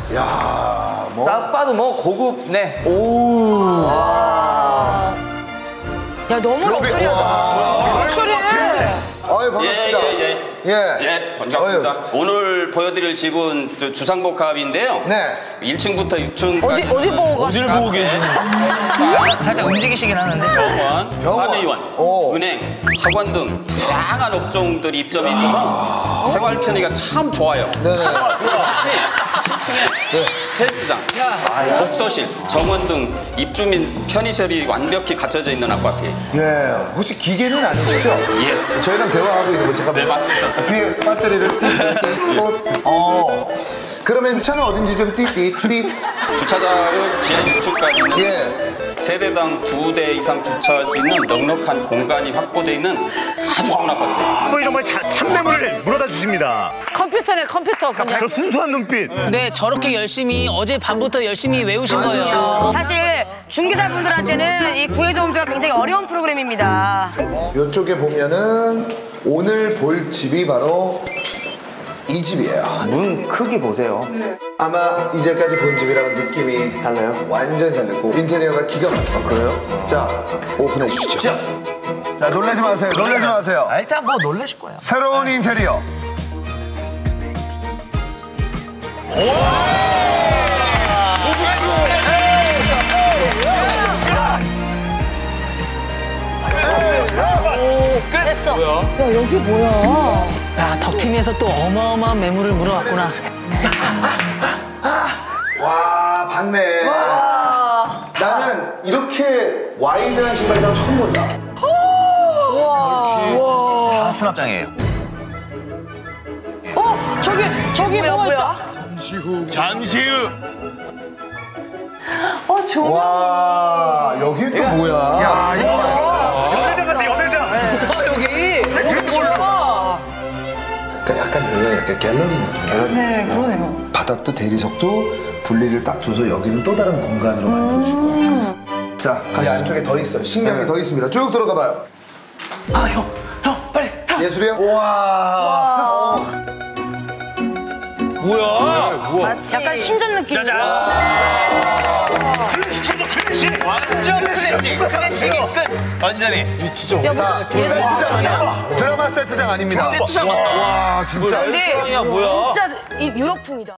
야, 뭐. 딱 봐도 뭐 고급, 네. 오. 야, 너무 럭셔리하다. 럭셔리해. 아유, 반갑습니다. 예, 반갑습니다. 오늘 보여드릴 집은 주상복합인데요. 네. 1층부터 6층까지. 어디 보고 가? 어디를 보고 계시는 살짝 움직이시긴 하는데. 병원, 사내의원, 은행, 학원 등 다양한 업종들이 입점이 있어서 생활 편의가 참 좋아요. 네네. 특히 7층에 헬스장, 독서실, 정원 등 입주민 편의시설이 완벽히 갖춰져 있는 아파트예요. 예. 혹시 기계는 아니시죠? 예. 저희랑 대화하고 있는 거 제가 네, 맞습니다. 뒤에 배터리를 그러면 차는 어딘지 좀 띠띠. 주차장은 지하 6층까지는 예. 세대당 2대 이상 주차할 수 있는 넉넉한 공간이 확보되어 있는 아주 좋은 아파트예요. 분이 정말 참매물을 물어다 주십니다. 컴퓨터네, 컴퓨터. 그냥. 저 순수한 눈빛. 네, 저렇게 열심히 어제 밤부터 열심히 외우신 거예요. 사실 중개사분들한테는 이 구해줘 홈즈가 굉장히 어려운 프로그램입니다. 이쪽에 보면은 오늘 볼 집이 바로 이 집이에요. 문 크기 보세요. 아마 이제까지 본 집이랑은 느낌이 달라요? 완전히 다르고 인테리어가 기가 막혀요. 그래요? 자, 오픈해 주시죠. 자, 놀라지 마세요. 놀라지 마세요. 일단 뭐 놀라실 거예요. 새로운 인테리어. 됐어. 야, 덕팀에서 또 어마어마한 매물을 물어왔구나. 와, 봤네. 나는 이렇게 와이드한 신발장 처음 본다. 다 수납장이에요. 저기 뭐가 있다. 잠시 후. 와, 여기 또 뭐야? 야, 이거 여대장 같아, 여대장. 여기. 그러니까 약간 여기가 약간 갤러리 느낌. 네, 그러네요. 바닥도 대리석도 분리를 딱 줘서 여기는 또 다른 공간으로 만들어주고. 자, 가시 안쪽에 더 있어요. 신기한 게 더 있습니다. 쭉 들어가 봐요. 아, 형, 빨리. 예술이요? 와. 뭐야? 약간 신전 느낌. 짜잔. 클래식이죠, 클래식. 완전 클래식이 끝. 완전히. 자, 세트장 아니야. 드라마 세트장 아닙니다. 세트장 와, 진짜. 근데 뭐야? 진짜 이 유럽풍이다.